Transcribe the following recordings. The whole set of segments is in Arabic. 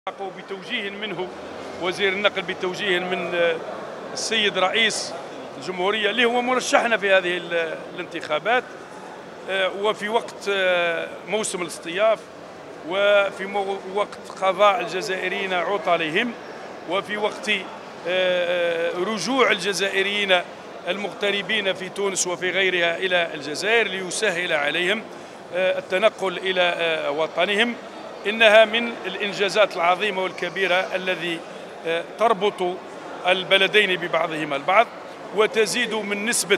بتوجيه منه وزير النقل، بتوجيه من السيد رئيس الجمهورية اللي هو مرشحنا في هذه الانتخابات، وفي وقت موسم الاصطياف، وفي وقت قضاء الجزائريين عطلهم، وفي وقت رجوع الجزائريين المغتربين في تونس وفي غيرها إلى الجزائر ليسهل عليهم التنقل إلى وطنهم. إنها من الإنجازات العظيمة والكبيرة الذي تربط البلدين ببعضهما البعض، وتزيد من نسبة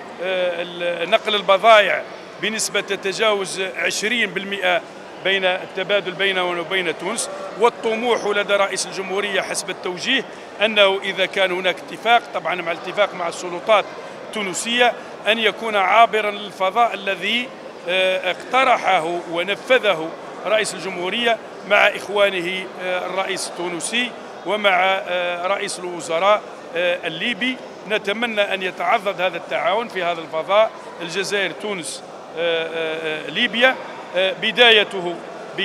نقل البضائع بنسبة تتجاوز 20% بين التبادل بيننا وبين تونس. والطموح لدى رئيس الجمهورية حسب التوجيه أنه إذا كان هناك اتفاق، طبعا مع الاتفاق مع السلطات التونسية، أن يكون عابرا للفضاء الذي اقترحه ونفذه رئيس الجمهورية مع إخوانه الرئيس التونسي ومع رئيس الوزراء الليبي. نتمنى أن يتعضد هذا التعاون في هذا الفضاء، الجزائر تونس ليبيا، بدايته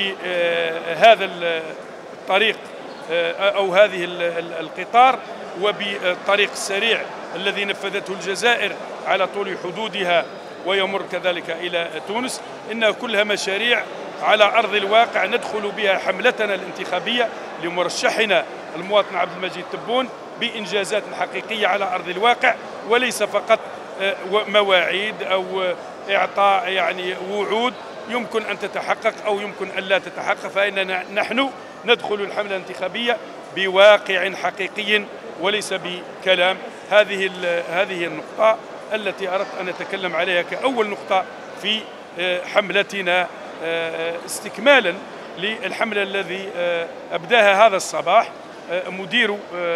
بهذا الطريق أو هذه القطار، وبالطريق السريع الذي نفذته الجزائر على طول حدودها ويمر كذلك إلى تونس. إنها كلها مشاريع على أرض الواقع ندخل بها حملتنا الانتخابية لمرشحنا المواطن عبد المجيد تبون بإنجازات حقيقية على أرض الواقع، وليس فقط مواعيد أو إعطاء يعني وعود يمكن أن تتحقق أو يمكن أن لا تتحقق. فإننا نحن ندخل الحملة الانتخابية بواقع حقيقي وليس بكلام. هذه النقطة التي أردت أن أتكلم عليها كأول نقطة في حملتنا، استكمالا للحملة الذي أبداها هذا الصباح مدير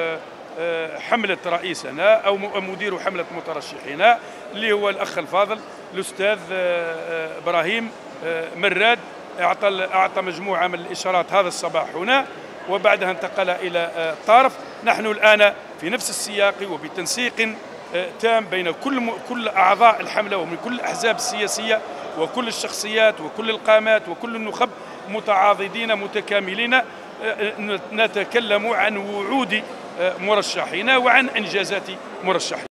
حملة رئيسنا أو مدير حملة مترشحينا اللي هو الأخ الفاضل الأستاذ إبراهيم مراد. أعطى مجموعة من الإشارات هذا الصباح هنا، وبعدها انتقل إلى الطارف. نحن الآن في نفس السياق وبتنسيق تام بين كل أعضاء الحملة ومن كل الأحزاب السياسية وكل الشخصيات وكل القامات وكل النخب، متعاضدين متكاملين نتكلم عن وعود مرشحين وعن إنجازات مرشحين.